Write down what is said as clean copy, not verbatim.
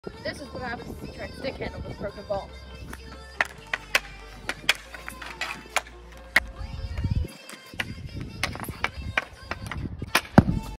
This is what happens if you try to stick handle this broken ball.